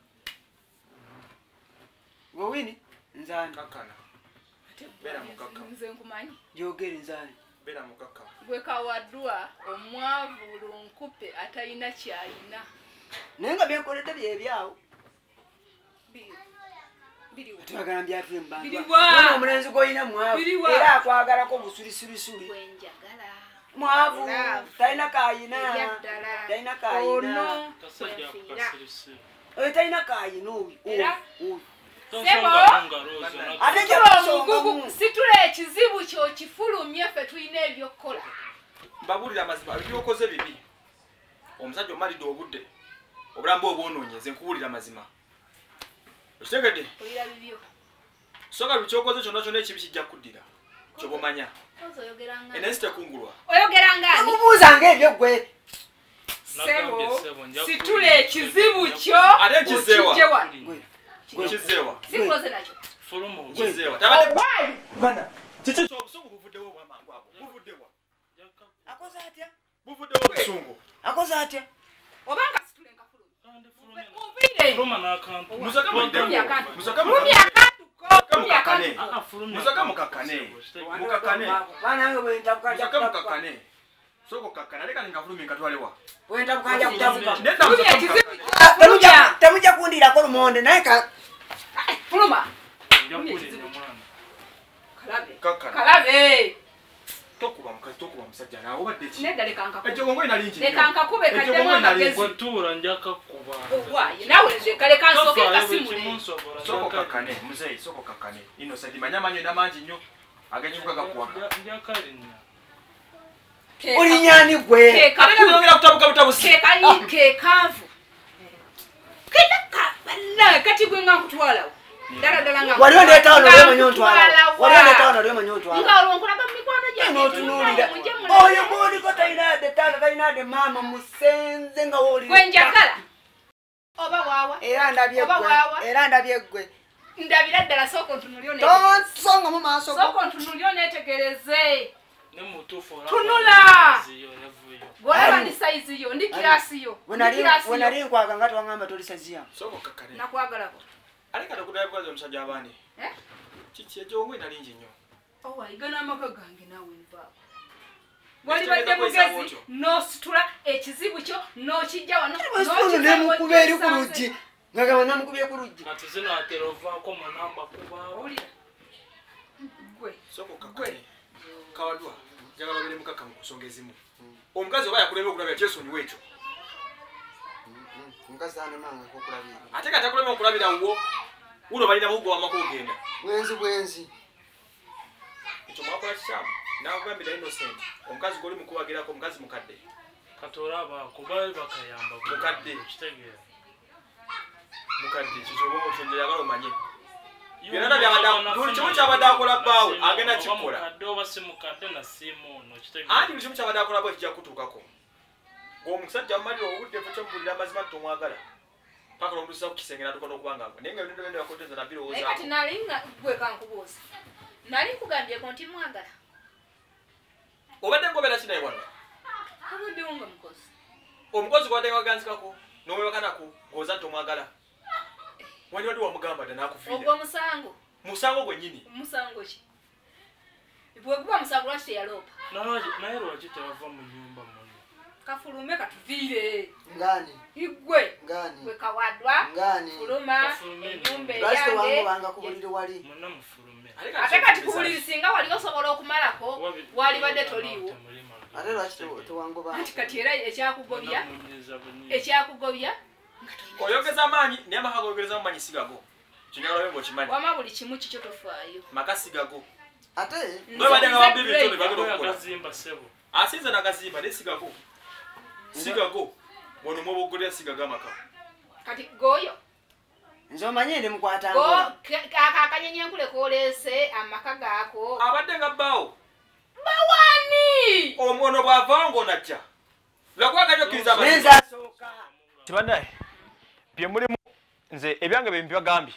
[SPEAKER 4] Gwe wini? Nzaani.
[SPEAKER 1] Kakkana.
[SPEAKER 2] Ate
[SPEAKER 1] Beera mukkakkamu.
[SPEAKER 2] nze nkumanyi.
[SPEAKER 4] Gyogere nzaani.
[SPEAKER 1] Beera mukkakkamu.
[SPEAKER 2] Gwe kawaddwa omwavu lunkupe atalina kyayina.
[SPEAKER 4] Naye nga byenkoledde byebyawo.
[SPEAKER 2] Biri. Biriwa.
[SPEAKER 4] Twagala mbyatule mu bantu.
[SPEAKER 2] Biriwa.
[SPEAKER 4] Nona omulenzi gw'olina mwavu.
[SPEAKER 2] Biriwa.
[SPEAKER 4] Era akwagalako busulisulisuli.
[SPEAKER 2] Gwenjagala.
[SPEAKER 4] Mwavu.
[SPEAKER 2] Love.
[SPEAKER 4] Talina kaayina.
[SPEAKER 2] Eyaddala.
[SPEAKER 4] Talina kaayina.
[SPEAKER 2] Ono.
[SPEAKER 3] Kasajja
[SPEAKER 2] Kwenfiira.
[SPEAKER 3] akukasirisi.
[SPEAKER 4] Oyo talina kaayina oyo.
[SPEAKER 2] Era-
[SPEAKER 4] Oyo.
[SPEAKER 3] Tonsonga ngalo zo.
[SPEAKER 4] Ate
[SPEAKER 2] Situla
[SPEAKER 4] gyabasongamu.
[SPEAKER 2] omugugu situla ekizibu kyo kifulumye ffe tulina ebyokukola.
[SPEAKER 1] Mbabuulira amazima ebyokoze bibi. Omusajja omalidde obudde. Obulamu bwe obwonoonye nze nkubuulira mazima. Okitegedde?
[SPEAKER 2] Olira bibyo.
[SPEAKER 1] Soka lukyokoze kyonna kyonna ekibi kijja kuddira. Kyobomanya.
[SPEAKER 2] Ozo oyogeranga.
[SPEAKER 1] Enensi tekungulwa.
[SPEAKER 2] Oyogeranga ani?
[SPEAKER 4] Tomubuuzanga ebyo gwe.
[SPEAKER 2] Sebo.
[SPEAKER 3] Sebo, nja
[SPEAKER 2] Situla ekizibu kyo.
[SPEAKER 1] Ate nkizeewa.
[SPEAKER 2] okijje wano.
[SPEAKER 4] Gwe.
[SPEAKER 1] Kizeewa.
[SPEAKER 2] Sikuloze nakyo.
[SPEAKER 3] Fulumo.
[SPEAKER 1] Kizeewa. Tabadde
[SPEAKER 4] Bana.
[SPEAKER 1] kiki obusungu buvuddewo bwamangu ago. Buvuddewa.
[SPEAKER 4] Akoze atya?
[SPEAKER 1] Buvuddewo obusungu.
[SPEAKER 4] Akoze atya?
[SPEAKER 2] Obanga situla enkafulumye.
[SPEAKER 3] Kandi fulumya.
[SPEAKER 2] Mubire.
[SPEAKER 3] Fuluma n'akantu.
[SPEAKER 1] Musaka
[SPEAKER 2] Fulumya
[SPEAKER 1] muddemu.
[SPEAKER 2] akantu.
[SPEAKER 1] Musaka
[SPEAKER 2] Fulumya akantu ko. Fulumya
[SPEAKER 1] mukakane.
[SPEAKER 2] akantu.
[SPEAKER 3] Ah, fulumya.
[SPEAKER 1] Musaka mukakane. Mukakane.
[SPEAKER 4] Banange bwentabuka
[SPEAKER 1] Musaka mukakane. Soko kakana leka ningafulumya nkatwalewa.
[SPEAKER 4] bwentabuka nja kutabuka.
[SPEAKER 1] Nedda
[SPEAKER 2] Fulumya
[SPEAKER 1] musaka
[SPEAKER 2] ekizibu
[SPEAKER 1] mukakane.
[SPEAKER 2] kyo.
[SPEAKER 4] Temujja
[SPEAKER 2] Fulumya.
[SPEAKER 4] temujja kundirako lumonde naye ka
[SPEAKER 2] Fuluma.
[SPEAKER 3] Nja kulinda omwana.
[SPEAKER 2] Kalabe.
[SPEAKER 1] Kakana.
[SPEAKER 2] Kalabe.
[SPEAKER 1] Tokuba mukazi tokuba musajja naawe obadde ki?
[SPEAKER 2] Nedda leka nkakube.
[SPEAKER 1] Ejjogongo inalingi.
[SPEAKER 2] Leka nkakube kaddemu amagezi.
[SPEAKER 3] Gwetuula nja kakuba.
[SPEAKER 2] Owaaye nawe leka leka nsooke kasimule.
[SPEAKER 1] Soko kakane muzeyi soko kakane. Innocent manya manyo na mangi nnyo. Agenyuka gakuwaka.
[SPEAKER 3] Nja kalinya.
[SPEAKER 4] olinyani gwe.
[SPEAKER 2] Ke
[SPEAKER 1] Ate ngera kutabuka butabusi.
[SPEAKER 2] Ke kali ke kavu. Kedaka bana kati gwe nga kutwalawo. Dala dala nga.
[SPEAKER 4] Waliwo ndeta ono lwe manyontwala. Waliwo ndeta ono lwe manyontwala.
[SPEAKER 2] Nga olwonkulaga mu mikwano gyange.
[SPEAKER 4] N'otunuulira.
[SPEAKER 2] Mujje
[SPEAKER 4] Oyo gw'oliko talinadde taata talinadde maama musenze nga wooli.
[SPEAKER 2] gwe njagala. Oba waawa.
[SPEAKER 4] Era ndabye
[SPEAKER 2] Oba
[SPEAKER 4] gwe.
[SPEAKER 2] waawa.
[SPEAKER 4] Era ndabye gwe.
[SPEAKER 2] Ndabira ddala sooka ontunulyo ne.
[SPEAKER 4] Tonsonga mu maaso go.
[SPEAKER 2] Sooka ontunulyo neetegereze.
[SPEAKER 3] Ne mutuufu olaba
[SPEAKER 2] Tunula!
[SPEAKER 3] ziyo yavuyo.
[SPEAKER 2] Gwolaba ndi sayizi yo, ndi kirasi yo.
[SPEAKER 4] Bwe
[SPEAKER 2] Ndi
[SPEAKER 4] nali
[SPEAKER 2] kirasi
[SPEAKER 4] bwe
[SPEAKER 2] yo.
[SPEAKER 4] nali nkwaga nga twaŋŋamba toli saziya.
[SPEAKER 1] Soko kakane.
[SPEAKER 2] Nakwagalako.
[SPEAKER 1] Aleka tokuddayo bukazi omusajja abaani.
[SPEAKER 2] Eh?
[SPEAKER 1] Kiki ejjogongo inalingi nnyo.
[SPEAKER 2] Owayiga n'amaka gange naawe nvaako.
[SPEAKER 1] Ekitegeeza
[SPEAKER 2] Walibadde
[SPEAKER 1] kwesaawa
[SPEAKER 2] mugezi
[SPEAKER 1] otyo.
[SPEAKER 2] n'ositula ekizibu kyo n'okijja wano.
[SPEAKER 4] Bwesitundu nemukuba eri ku luggi. Ngagamba namukubye ku luggi.
[SPEAKER 3] Kati zino atera ovaako mu namba kubaawo.
[SPEAKER 2] Owulira? Gwe.
[SPEAKER 1] Soko kakane. Kawadwa. Njagala obere mukaka mu kusonga ezimu. omukazi oba yakulema okulabira kyesonyiwa ekyo
[SPEAKER 4] Omukazi ane mangu okulabira.
[SPEAKER 1] ate kati akulema okulabira wo uno balina bugo wamako ogenda
[SPEAKER 4] Bwenzi bwenzi.
[SPEAKER 1] ekyo mwakola kikyamu nakugambira innocent omukazi goli mukubagirako omukazi mukadde
[SPEAKER 3] katora abako bali bakayamba
[SPEAKER 1] Mukadde.
[SPEAKER 3] kitegeera
[SPEAKER 1] mukadde kisobo okyonjeyagala omanye byonna byabadde buli kimu kyabadde akola bbaawe agenda kikola
[SPEAKER 3] mukadde oba si mukadde na simu no kitegeera
[SPEAKER 1] anti buli kimu kyabadde akola bwe kijja kutuukako ng'omusajja mumalira obudde fo kyomubulira amazima nti tomwagala paka lomulusa ku kisenge natukola okubanga naye nga ebintu byonna byakoteeza
[SPEAKER 2] naye
[SPEAKER 1] nabirowoozaako
[SPEAKER 2] kati nali nga gwe kankubuuza nali nkugambyeko nti mwagala
[SPEAKER 1] obadde ngobera kinaye wano
[SPEAKER 2] abuddewo nga mukozi
[SPEAKER 1] omukozi gwadde waganzikako n'omwebakanako ng'oza nti omwagala wali wadde wamugamba dda n'akufiira
[SPEAKER 2] ogwo omusango
[SPEAKER 1] musango gwennyini
[SPEAKER 2] musango ki bwe guba musango lwaki teyaloopa
[SPEAKER 3] naye lwaki tebava mu nyumba muno
[SPEAKER 2] kafulume katuviire
[SPEAKER 4] Ngani.
[SPEAKER 2] igwe
[SPEAKER 4] Ngani.
[SPEAKER 2] gwe kawadwa
[SPEAKER 4] Ngani.
[SPEAKER 2] fuluma
[SPEAKER 3] Kafulume
[SPEAKER 2] ennyumba
[SPEAKER 4] Lwaki tewangu
[SPEAKER 2] eyange
[SPEAKER 4] wanga ku buliri wali.
[SPEAKER 3] muna mufulume
[SPEAKER 2] ate kati ku buliri singa wali osobola okumalako wali badde toliiwo
[SPEAKER 4] Ate lwaki te- tewangu ba.
[SPEAKER 2] anti kati era ekyakugobya ekyakugobya
[SPEAKER 1] oyogeza amaanyi naye amaka goyogereza mumanyi sigago kinyagala bemba okimanyi
[SPEAKER 2] wama buli kimu kikyo tofaayo
[SPEAKER 1] maka sigago
[SPEAKER 4] Ate
[SPEAKER 1] bwe badde nga babbi bitono bagenda okukola
[SPEAKER 3] akazimba sebo
[SPEAKER 1] asinze n'akazimba naye sigago sigago wano mwobogolera sigago amaka
[SPEAKER 2] kati goyo
[SPEAKER 4] nze omanye ndi mukwata
[SPEAKER 2] go
[SPEAKER 4] ngola.
[SPEAKER 2] akanyenye enkule koleese amaka gaako
[SPEAKER 1] abadde nga bbaawo
[SPEAKER 2] bawani
[SPEAKER 1] omwono bw'avaawo ng'onajja lwakuba okkiriza
[SPEAKER 4] Nenza asooka.
[SPEAKER 1] tibannaye bye mulimu nze ebyange bye mbibagambye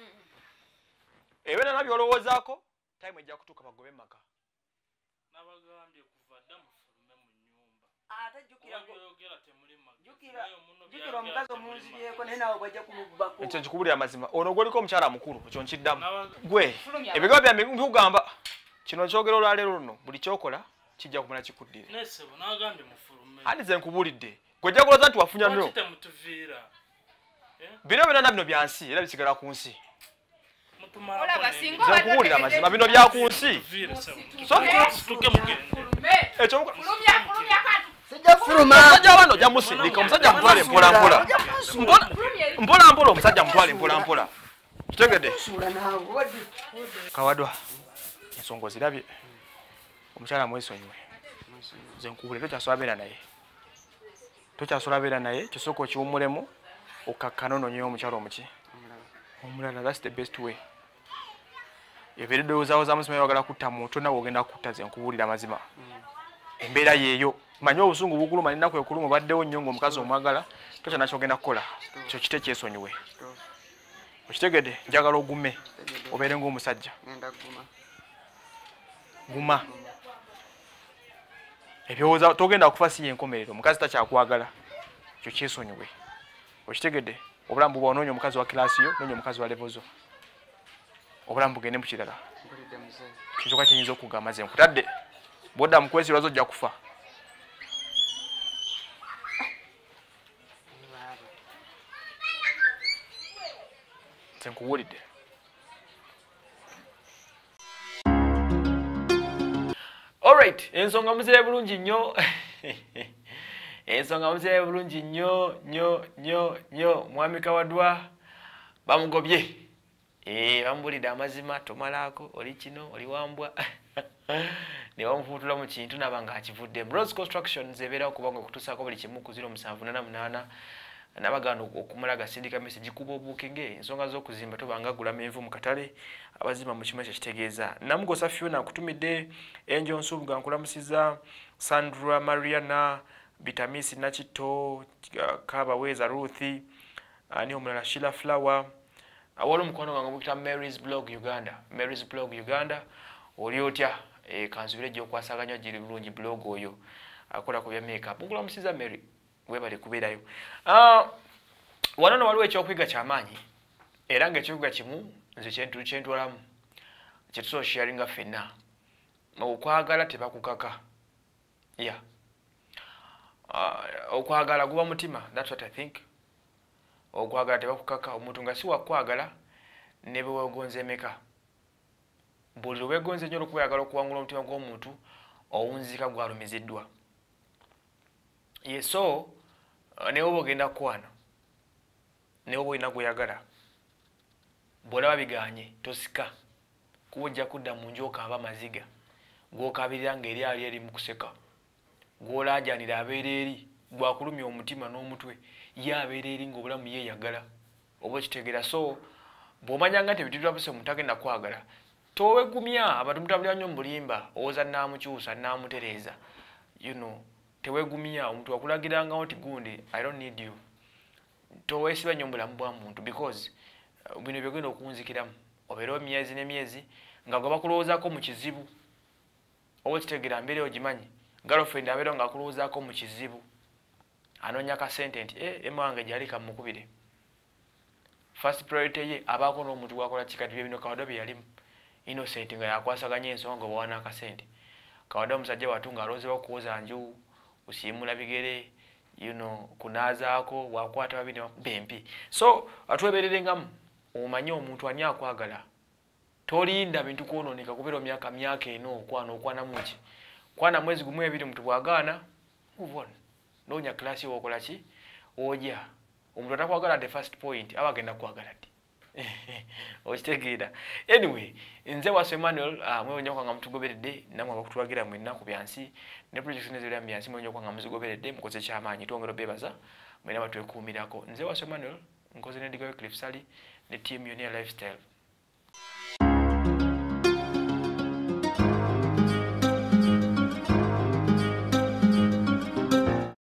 [SPEAKER 1] ebyonna byolowoozaako time ejja kutuuka bagobe maka
[SPEAKER 3] nabagambye kuva dda mufulume mu nyumba
[SPEAKER 4] Ate jjukira go-
[SPEAKER 3] wabyogera temuli magezi
[SPEAKER 4] jjukira
[SPEAKER 3] naye omuno
[SPEAKER 4] jjukira
[SPEAKER 3] byagera
[SPEAKER 4] omukazi
[SPEAKER 3] temuli
[SPEAKER 4] omunziriyeko naye nawe bwajja kumubako.
[SPEAKER 1] ekyo nkikubulira amazima ono gwoliko omukyala mukulu ekyo nkiddamu
[SPEAKER 3] Nabaga-
[SPEAKER 1] gwe
[SPEAKER 2] Fulumya
[SPEAKER 1] ebigambo byange mbikugamba kino kyogera olwaleero luno buli kyokola kijja kumala kikuddire
[SPEAKER 3] naye sebo nagambye mufulume
[SPEAKER 1] andi ze nkubuulidde gwejja kuloza nti wafunya nnyo
[SPEAKER 3] lwaki temutuviira
[SPEAKER 1] bino byonna bino bya nsi era bisigala ku nsi
[SPEAKER 3] mutumalako
[SPEAKER 2] olaba
[SPEAKER 3] n'ebintu.
[SPEAKER 2] singa
[SPEAKER 1] nze
[SPEAKER 2] obadde
[SPEAKER 1] nkubuulira
[SPEAKER 2] otegedde
[SPEAKER 1] amazima bino bya ku nsi
[SPEAKER 3] Tuviire, sebo.
[SPEAKER 1] So-
[SPEAKER 3] Situke mugende.
[SPEAKER 2] fulume
[SPEAKER 1] ekyo
[SPEAKER 2] fulumya fulumya kati
[SPEAKER 4] Sijja kufuluma.
[SPEAKER 1] omusajja wano ojja musindika omusajja mutwale mpola mpola Mpola-
[SPEAKER 2] fulumya
[SPEAKER 1] mpola mpola omusajja mutwale mpola mpola kitegedde
[SPEAKER 4] Sula nawe wadde.
[SPEAKER 1] kawadwa ensonga ozirabye omukyala mwesonyiwe nze nkubule tokyasobola beera naye tokyasobola beera naye kisooka okiwummulemu okakkana ononyeyo omukyala omuki omulala thats the best way ebeera eddowoozawo za musima yawagala kutta muntu nawe ogenda kutta ze nkubuulira amazima embeera yeeyo manyi obusungu bukuluma ninaku ekuluma obaddewo nnyo ng'omukazi omwagala tokya nakyogenda kukola kyo kite kyesonyiwe okitegedde njagala ogume obeere ng'omusajja
[SPEAKER 4] Ngenda guma.
[SPEAKER 1] guma ebyowooza togenda kufa si yenkomerero omukazi takyakwagala kyo kyesonyiwe okitegedde obulamu buba onoonya omukazi wa kirasi yo noonya omukazi wa levo zo obulamu bugende mu kirala
[SPEAKER 4] Mpulidde muzeeyi.
[SPEAKER 1] kyoka kyenyinza okugamba ze nkutadde bwodda mukwesirwazo ojja kufa nze nkubuulidde alright ensonga muzire bulungi nnyo ensonga muzire bulungi nnyo nnyo nnyo nnyo mwami Kawadwa bamugobye eh bamubulidde amazima tomalaako oli kino oli wambwa ne bamufuutula mu kintu nabanga akivudde Rose Construction zebeera okubanga okutuusaako buli kimu ku zero musanvu nana munaana nabaganda okumala gasindika message kuba obukinge ensonga z'okuzimba tobanga gula menvu mu katale abazimba mu kimu kitegeeza namugosa Fiona akutumidde Angel Nsubuga nkulamusiza Sandra Mariana Vitamisi Nakito Kabaweza Ruthi ani omulala Sheila Flower awolo mukono wange mukita Mary's Blog Uganda Mary's Blog Uganda oli otya e kanzubire gyo kwasaganya giri bulungi blog oyo akola ku bya makeup nkulamusiza Mary webale kubeerayo ah wanono waliwo ekyokwiga kyamaanyi era ng'ekyokuyiga kimu nze kyentu kyentwalamu kyetusobola sharinga ffenna okwagala tebakukaka ya yeah. uh, okwagala guba mutima that's what I think okwagala tebakukaka omuntu nga si wakwagala ne bwe weegonza emeka buli lwe weegonze nnyo olw'okuba oyagala okuwangula omutima gw'omuntu owunzika gwalumiziddwa ye so uh, ne obo genda kwana ne obo ina kuyagala bwolaba biganye tosika kuwojja kudda mu njoka aba maziga gwokabirira ngeri ali eri mukuseka gwolajanira abeera eri gwakulumya omutima n'omutwe ye abeera eri ng'obulamu yeeyagala oba kitegera so bw'omanya nga tebitidwa buse mutagenda kwagala towegumya abantu mutambulira nnyo mubulimba owoza naamukyusa naamutereeza you know tewegumya omuntu wakulagiranga nti gundi I don't need you toweesiba nnyo mubulamu bwa muntu because uh, bino byogenda okunzikiramu obeerawo myezi n'emyezi nga gwe bakulowoozaako mu kizibu oba kitegera mbeera ogimanyi girlfriend abeerawo nga akulowoozaako mu kizibu anoonya kasente nti e ema wange gyali kamukubire first priority ye abaako n'omuntu gwakola kikati bye bino Kawadwa bye yalimu innocent nga yakwasaganya ensonga oba wana akasente Kawadwa omusajja watunga alozeewo kuwoza nju usiimula bigere you know kunaazaako wakwata babiri bempi so atwebeererengamu omanye omuntu ani akwagala tolinda bintu kwonooneka kubeera myaka myaka eno okwana okwana muki kwana mwezi gumu ebiri omuntu bwagaana move on noonya klasi wokola ki ojja omuntu atakwagala the first point aba agenda kwagala ddi okitegeera anyway nze Wasswa Emmanuel uh, mwewonya kwanga mutugoberedde namwe abakutulagira mu ennaku byansi ne project nezera byansi mwewonya kwanga muzigoberedde mukoze kyamaanyi twongera bebaza mwena batwekuumirako nze Wasswa Emmanuel nkoze ne Digawe Cliff Sally ne team Yoniya Lifestyle